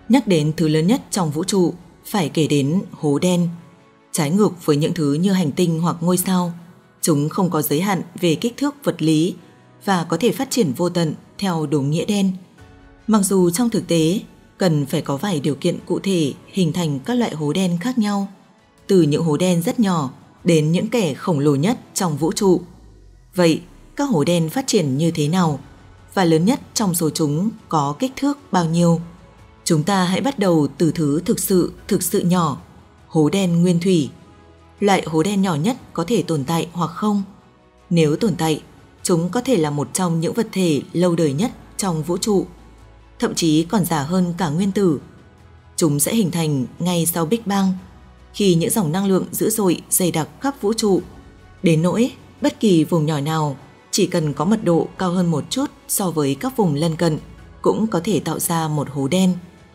Nhắc đến thứ lớn nhất trong vũ trụ, phải kể đến hố đen. Trái ngược với những thứ như hành tinh hoặc ngôi sao, chúng không có giới hạn về kích thước vật lý và có thể phát triển vô tận theo đúng nghĩa đen. Mặc dù trong thực tế, cần phải có vài điều kiện cụ thể hình thành các loại hố đen khác nhau, từ những hố đen rất nhỏ đến những kẻ khổng lồ nhất trong vũ trụ. Vậy, các hố đen phát triển như thế nào? Và lớn nhất trong số chúng có kích thước bao nhiêu? Chúng ta hãy bắt đầu từ thứ thực sự nhỏ, hố đen nguyên thủy. Loại hố đen nhỏ nhất có thể tồn tại hoặc không. Nếu tồn tại, chúng có thể là một trong những vật thể lâu đời nhất trong vũ trụ, thậm chí còn già hơn cả nguyên tử. Chúng sẽ hình thành ngay sau Big Bang, khi những dòng năng lượng dữ dội dày đặc khắp vũ trụ, đến nỗi bất kỳ vùng nhỏ nào chỉ cần có mật độ cao hơn một chút so với các vùng lân cận cũng có thể tạo ra một hố đen.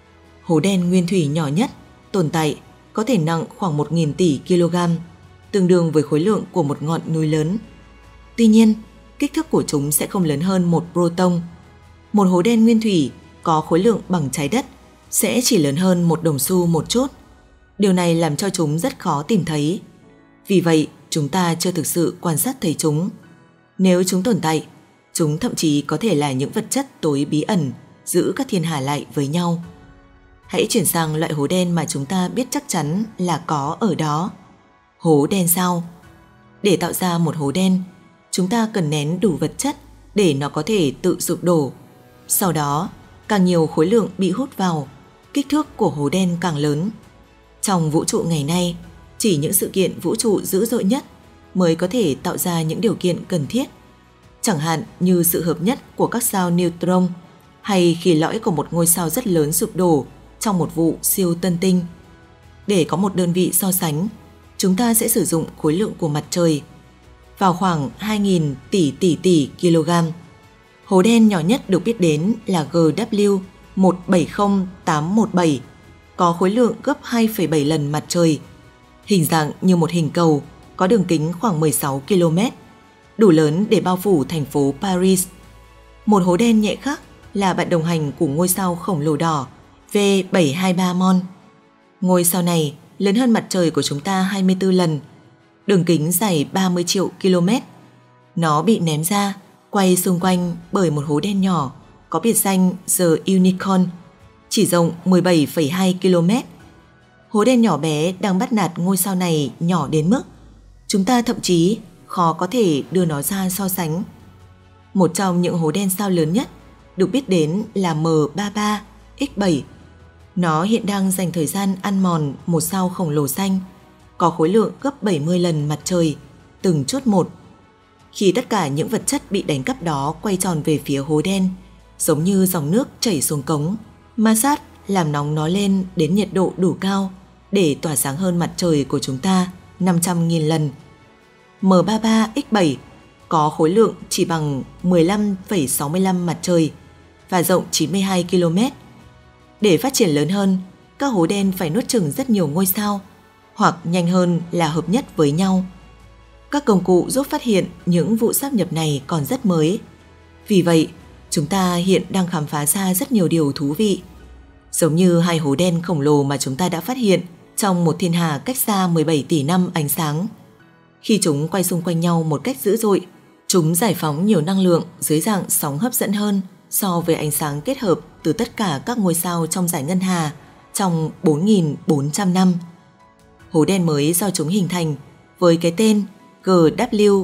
Hố đen nguyên thủy nhỏ nhất tồn tại có thể nặng khoảng 1.000 tỷ kg, tương đương với khối lượng của một ngọn núi lớn. Tuy nhiên, kích thước của chúng sẽ không lớn hơn một proton. Một hố đen nguyên thủy có khối lượng bằng trái đất sẽ chỉ lớn hơn một đồng xu một chút. Điều này làm cho chúng rất khó tìm thấy. Vì vậy, chúng ta chưa thực sự quan sát thấy chúng. Nếu chúng tồn tại, chúng thậm chí có thể là những vật chất tối bí ẩn giữ các thiên hà lại với nhau. Hãy chuyển sang loại hố đen mà chúng ta biết chắc chắn là có ở đó. Hố đen sao? Để tạo ra một hố đen, chúng ta cần nén đủ vật chất để nó có thể tự sụp đổ. Sau đó, càng nhiều khối lượng bị hút vào, kích thước của hố đen càng lớn. Trong vũ trụ ngày nay, chỉ những sự kiện vũ trụ dữ dội nhất mới có thể tạo ra những điều kiện cần thiết, chẳng hạn như sự hợp nhất của các sao neutron hay khi lõi của một ngôi sao rất lớn sụp đổ trong một vụ siêu tân tinh. Để có một đơn vị so sánh, chúng ta sẽ sử dụng khối lượng của mặt trời, vào khoảng 2.000 tỷ kg. Hố đen nhỏ nhất được biết đến là GW 170817, có khối lượng gấp 2,7 lần mặt trời, hình dạng như một hình cầu, có đường kính khoảng 16 km, đủ lớn để bao phủ thành phố Paris. Một hố đen nhẹ khác là bạn đồng hành của ngôi sao khổng lồ đỏ V723 Mon. Ngôi sao này lớn hơn mặt trời của chúng ta 24 lần, đường kính dài 30 triệu km. Nó bị ném ra, quay xung quanh bởi một hố đen nhỏ có biệt danh The Unicorn, chỉ rộng 17,2 km. Hố đen nhỏ bé đang bắt nạt ngôi sao này nhỏ đến mức chúng ta thậm chí khó có thể đưa nó ra so sánh. Một trong những hố đen sao lớn nhất được biết đến là M33X7. Nó hiện đang dành thời gian ăn mòn một sao khổng lồ xanh, có khối lượng gấp 70 lần mặt trời, từng chút một. Khi tất cả những vật chất bị đánh cắp đó quay tròn về phía hố đen, giống như dòng nước chảy xuống cống, ma sát làm nóng nó lên đến nhiệt độ đủ cao để tỏa sáng hơn mặt trời của chúng ta 500.000 lần. M33X7 có khối lượng chỉ bằng 15,65 mặt trời và rộng 92 km. Để phát triển lớn hơn, các hố đen phải nuốt chửng rất nhiều ngôi sao, hoặc nhanh hơn là hợp nhất với nhau. Các công cụ giúp phát hiện những vụ sáp nhập này còn rất mới. Vì vậy, chúng ta hiện đang khám phá ra rất nhiều điều thú vị. Giống như hai hố đen khổng lồ mà chúng ta đã phát hiện trong một thiên hà cách xa 17 tỷ năm ánh sáng. Khi chúng quay xung quanh nhau một cách dữ dội, chúng giải phóng nhiều năng lượng dưới dạng sóng hấp dẫn hơn so với ánh sáng kết hợp từ tất cả các ngôi sao trong dải ngân hà trong 4.400 năm. Hố đen mới do chúng hình thành với cái tên GW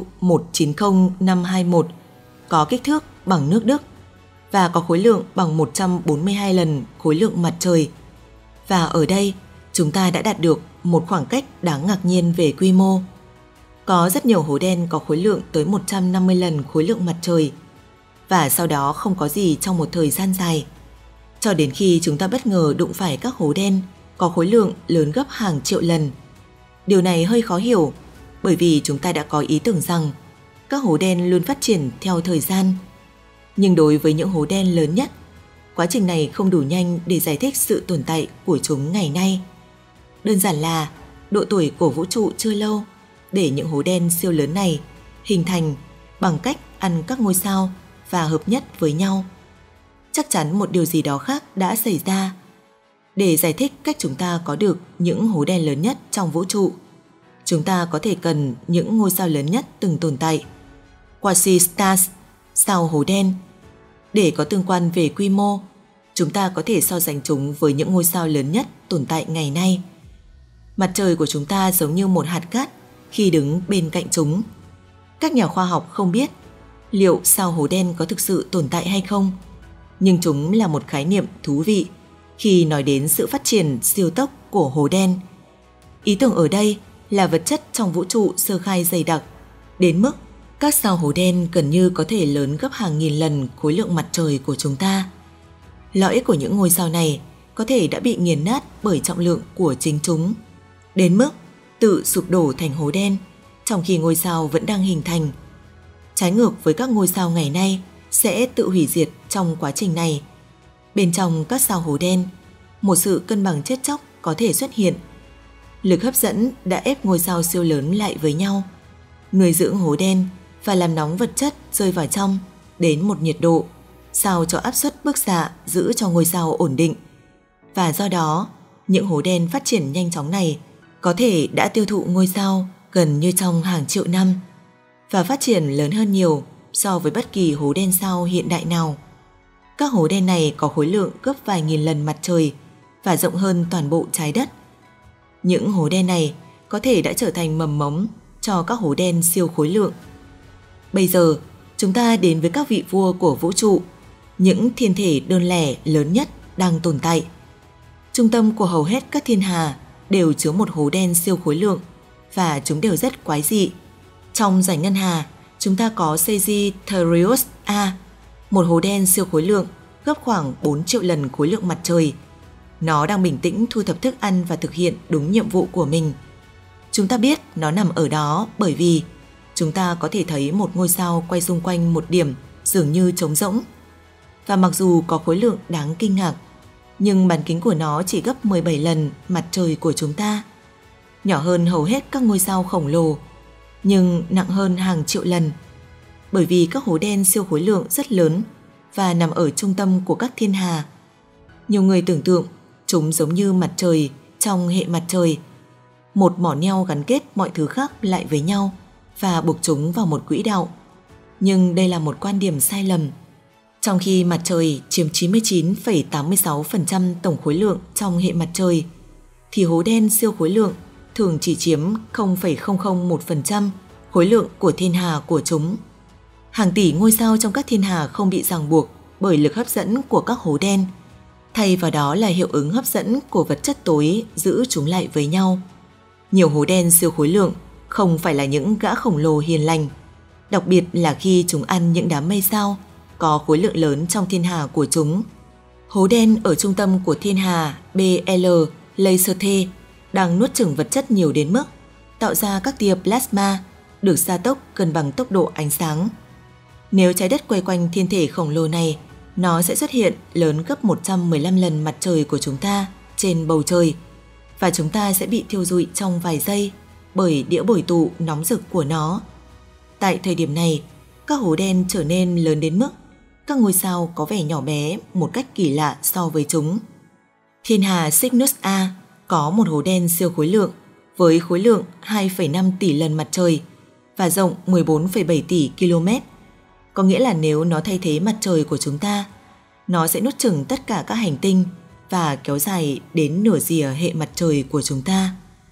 190521 có kích thước bằng nước Đức và có khối lượng bằng 142 lần khối lượng mặt trời. Và ở đây, chúng ta đã đạt được một khoảng cách đáng ngạc nhiên về quy mô. Có rất nhiều hố đen có khối lượng tới 150 lần khối lượng mặt trời, và sau đó không có gì trong một thời gian dài, cho đến khi chúng ta bất ngờ đụng phải các hố đen có khối lượng lớn gấp hàng triệu lần. Điều này hơi khó hiểu, bởi vì chúng ta đã có ý tưởng rằng các hố đen luôn phát triển theo thời gian. Nhưng đối với những hố đen lớn nhất, quá trình này không đủ nhanh để giải thích sự tồn tại của chúng ngày nay. Đơn giản là độ tuổi của vũ trụ chưa lâu để những hố đen siêu lớn này hình thành bằng cách ăn các ngôi sao và hợp nhất với nhau. Chắc chắn một điều gì đó khác đã xảy ra. Để giải thích cách chúng ta có được những hố đen lớn nhất trong vũ trụ, chúng ta có thể cần những ngôi sao lớn nhất từng tồn tại, quasi-stars, sao hố đen. Để có tương quan về quy mô, chúng ta có thể so sánh chúng với những ngôi sao lớn nhất tồn tại ngày nay. Mặt trời của chúng ta giống như một hạt cát khi đứng bên cạnh chúng. Các nhà khoa học không biết liệu sao hố đen có thực sự tồn tại hay không, nhưng chúng là một khái niệm thú vị khi nói đến sự phát triển siêu tốc của hố đen. Ý tưởng ở đây là vật chất trong vũ trụ sơ khai dày đặc, đến mức các sao hố đen gần như có thể lớn gấp hàng nghìn lần khối lượng mặt trời của chúng ta. Lõi của những ngôi sao này có thể đã bị nghiền nát bởi trọng lượng của chính chúng, đến mức tự sụp đổ thành hố đen, trong khi ngôi sao vẫn đang hình thành. Trái ngược với các ngôi sao ngày nay sẽ tự hủy diệt trong quá trình này. Bên trong các sao hố đen, một sự cân bằng chết chóc có thể xuất hiện. Lực hấp dẫn đã ép ngôi sao siêu lớn lại với nhau, nuôi dưỡng hố đen và làm nóng vật chất rơi vào trong đến một nhiệt độ sao cho áp suất bức xạ giữ cho ngôi sao ổn định. Và do đó, những hố đen phát triển nhanh chóng này có thể đã tiêu thụ ngôi sao gần như trong hàng triệu năm và phát triển lớn hơn nhiều so với bất kỳ hố đen sao hiện đại nào. Các hố đen này có khối lượng gấp vài nghìn lần mặt trời và rộng hơn toàn bộ trái đất. Những hố đen này có thể đã trở thành mầm mống cho các hố đen siêu khối lượng. Bây giờ, chúng ta đến với các vị vua của vũ trụ, những thiên thể đơn lẻ lớn nhất đang tồn tại. Trung tâm của hầu hết các thiên hà đều chứa một hố đen siêu khối lượng và chúng đều rất quái dị. Trong dải ngân hà, chúng ta có Sagittarius A, một hố đen siêu khối lượng gấp khoảng 4 triệu lần khối lượng mặt trời. Nó đang bình tĩnh thu thập thức ăn và thực hiện đúng nhiệm vụ của mình. Chúng ta biết nó nằm ở đó bởi vì chúng ta có thể thấy một ngôi sao quay xung quanh một điểm dường như trống rỗng. Và mặc dù có khối lượng đáng kinh ngạc, nhưng bán kính của nó chỉ gấp 17 lần mặt trời của chúng ta. Nhỏ hơn hầu hết các ngôi sao khổng lồ, nhưng nặng hơn hàng triệu lần. Bởi vì các hố đen siêu khối lượng rất lớn và nằm ở trung tâm của các thiên hà. Nhiều người tưởng tượng chúng giống như mặt trời trong hệ mặt trời, một mỏ neo gắn kết mọi thứ khác lại với nhau và buộc chúng vào một quỹ đạo. Nhưng đây là một quan điểm sai lầm. Trong khi mặt trời chiếm 99,86% tổng khối lượng trong hệ mặt trời, thì hố đen siêu khối lượng thường chỉ chiếm 0,001% khối lượng của thiên hà của chúng. Hàng tỷ ngôi sao trong các thiên hà không bị ràng buộc bởi lực hấp dẫn của các hố đen. Thay vào đó là hiệu ứng hấp dẫn của vật chất tối giữ chúng lại với nhau. Nhiều hố đen siêu khối lượng không phải là những gã khổng lồ hiền lành, đặc biệt là khi chúng ăn những đám mây sao có khối lượng lớn trong thiên hà của chúng. Hố đen ở trung tâm của thiên hà BL Lacertae đang nuốt chửng vật chất nhiều đến mức tạo ra các tia plasma được gia tốc cân bằng tốc độ ánh sáng. Nếu trái đất quay quanh thiên thể khổng lồ này, nó sẽ xuất hiện lớn gấp 115 lần mặt trời của chúng ta trên bầu trời, và chúng ta sẽ bị thiêu rụi trong vài giây bởi đĩa bồi tụ nóng rực của nó. Tại thời điểm này, các hố đen trở nên lớn đến mức các ngôi sao có vẻ nhỏ bé một cách kỳ lạ so với chúng. Thiên hà Cygnus A có một hố đen siêu khối lượng với khối lượng 2,5 tỷ lần mặt trời và rộng 14,7 tỷ km. Có nghĩa là nếu nó thay thế mặt trời của chúng ta, nó sẽ nuốt chửng tất cả các hành tinh và kéo dài đến nửa rìa hệ mặt trời của chúng ta.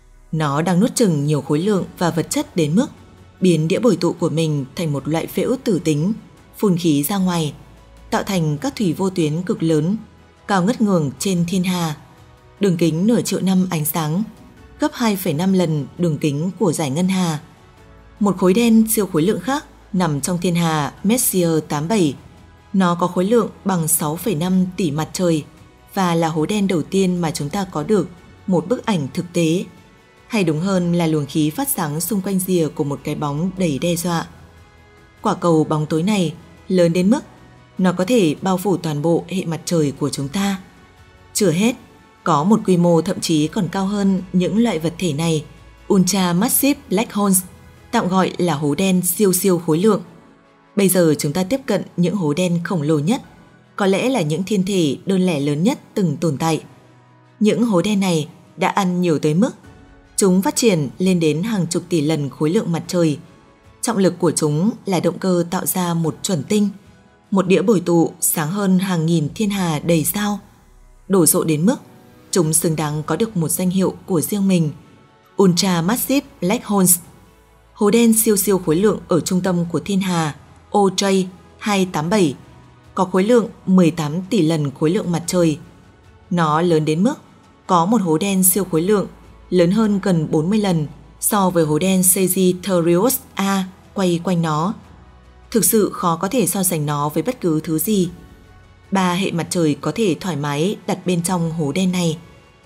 Nó đang nuốt chửng nhiều khối lượng và vật chất đến mức biến đĩa bồi tụ của mình thành một loại phễu tử tính, phun khí ra ngoài, tạo thành các thủy vô tuyến cực lớn, cao ngất ngường trên thiên hà, đường kính nửa triệu năm ánh sáng, gấp 2,5 lần đường kính của dải ngân hà. Một khối đen siêu khối lượng khác nằm trong thiên hà Messier 87. Nó có khối lượng bằng 6,5 tỷ mặt trời và là hố đen đầu tiên mà chúng ta có được một bức ảnh thực tế, hay đúng hơn là luồng khí phát sáng xung quanh rìa của một cái bóng đầy đe dọa. Quả cầu bóng tối này lớn đến mức nó có thể bao phủ toàn bộ hệ mặt trời của chúng ta. Chưa hết, có một quy mô thậm chí còn cao hơn những loại vật thể này, Ultramassive Black Holes, tạm gọi là hố đen siêu khối lượng. Bây giờ chúng ta tiếp cận những hố đen khổng lồ nhất, có lẽ là những thiên thể đơn lẻ lớn nhất từng tồn tại. Những hố đen này đã ăn nhiều tới mức chúng phát triển lên đến hàng chục tỷ lần khối lượng mặt trời. Trọng lực của chúng là động cơ tạo ra một chuẩn tinh, một đĩa bồi tụ sáng hơn hàng nghìn thiên hà đầy sao, đổ rộ đến mức chúng xứng đáng có được một danh hiệu của riêng mình, Ultramassive Black Holes. Hố đen siêu siêu khối lượng ở trung tâm của thiên hà OJ287 có khối lượng 18 tỷ lần khối lượng mặt trời. Nó lớn đến mức có một hố đen siêu khối lượng lớn hơn gần 40 lần so với hố đen Sagittarius A quay quanh nó. Thực sự khó có thể so sánh nó với bất cứ thứ gì. 3 hệ mặt trời có thể thoải mái đặt bên trong hố đen này.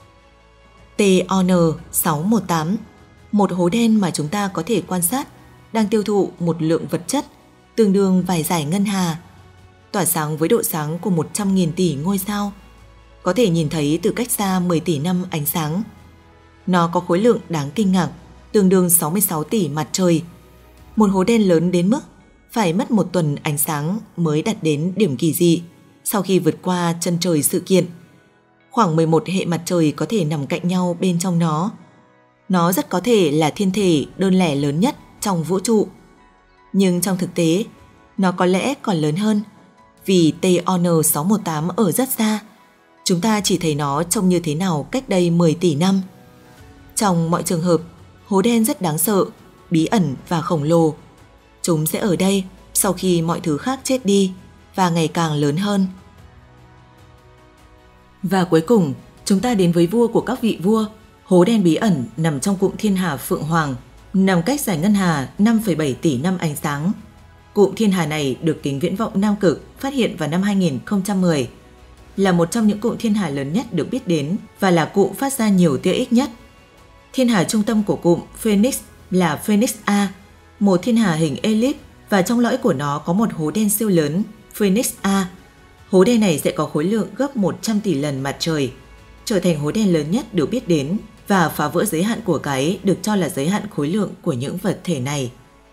TON 618, một hố đen mà chúng ta có thể quan sát, đang tiêu thụ một lượng vật chất tương đương vài dải ngân hà, tỏa sáng với độ sáng của 100.000 tỷ ngôi sao, có thể nhìn thấy từ cách xa 10 tỷ năm ánh sáng. Nó có khối lượng đáng kinh ngạc, tương đương 66 tỷ mặt trời. Một hố đen lớn đến mức phải mất 1 tuần ánh sáng mới đạt đến điểm kỳ dị sau khi vượt qua chân trời sự kiện. Khoảng 11 hệ mặt trời có thể nằm cạnh nhau bên trong nó. Nó rất có thể là thiên thể đơn lẻ lớn nhất trong vũ trụ. Nhưng trong thực tế, nó có lẽ còn lớn hơn, vì TON 618 ở rất xa. Chúng ta chỉ thấy nó trông như thế nào cách đây 10 tỷ năm. Trong mọi trường hợp, hố đen rất đáng sợ, bí ẩn và khổng lồ. Chúng sẽ ở đây sau khi mọi thứ khác chết đi và ngày càng lớn hơn. Và cuối cùng, chúng ta đến với vua của các vị vua. Hố đen bí ẩn nằm trong cụm thiên hà Phượng Hoàng, nằm cách dải ngân hà 5,7 tỷ năm ánh sáng. Cụm thiên hà này được kính viễn vọng Nam Cực phát hiện vào năm 2010, là một trong những cụm thiên hà lớn nhất được biết đến và là cụm phát ra nhiều tia X nhất. Thiên hà trung tâm của cụm Phoenix là Phoenix A, một thiên hà hình elip, và trong lõi của nó có một hố đen siêu lớn, Phoenix A. Hố đen này sẽ có khối lượng gấp 100 tỷ lần mặt trời, trở thành hố đen lớn nhất được biết đến và phá vỡ giới hạn của cái được cho là giới hạn khối lượng của những vật thể này.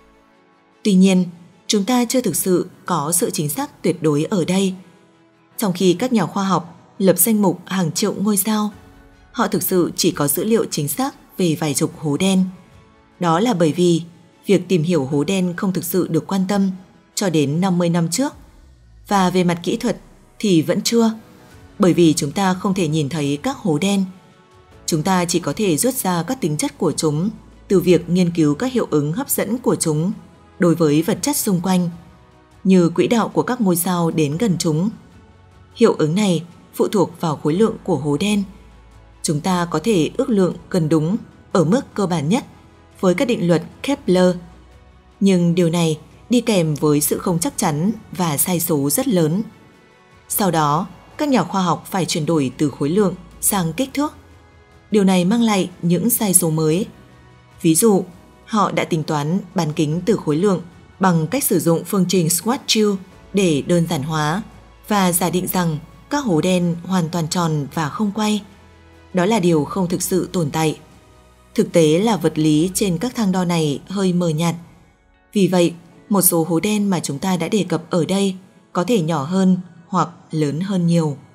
Tuy nhiên, chúng ta chưa thực sự có sự chính xác tuyệt đối ở đây. Trong khi các nhà khoa học lập danh mục hàng triệu ngôi sao, họ thực sự chỉ có dữ liệu chính xác về vài chục hố đen. Đó là bởi vì việc tìm hiểu hố đen không thực sự được quan tâm cho đến 50 năm trước, và về mặt kỹ thuật thì vẫn chưa, bởi vì chúng ta không thể nhìn thấy các hố đen. Chúng ta chỉ có thể rút ra các tính chất của chúng từ việc nghiên cứu các hiệu ứng hấp dẫn của chúng đối với vật chất xung quanh, như quỹ đạo của các ngôi sao đến gần chúng. Hiệu ứng này phụ thuộc vào khối lượng của hố đen. Chúng ta có thể ước lượng gần đúng ở mức cơ bản nhất với các định luật Kepler, nhưng điều này đi kèm với sự không chắc chắn và sai số rất lớn. Sau đó, các nhà khoa học phải chuyển đổi từ khối lượng sang kích thước. Điều này mang lại những sai số mới. Ví dụ, họ đã tính toán bán kính từ khối lượng bằng cách sử dụng phương trình Schwarzschild để đơn giản hóa và giả định rằng các hố đen hoàn toàn tròn và không quay. Đó là điều không thực sự tồn tại. Thực tế là vật lý trên các thang đo này hơi mờ nhạt. Vì vậy, một số hố đen mà chúng ta đã đề cập ở đây có thể nhỏ hơn hoặc lớn hơn nhiều.